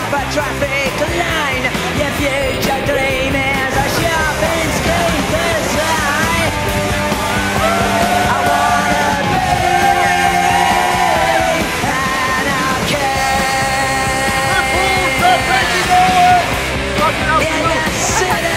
of a traffic line. Your future dream is a shopping street design. I wanna be an arcade in the city.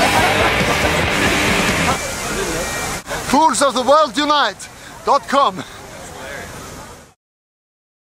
Fools of the World Unite.com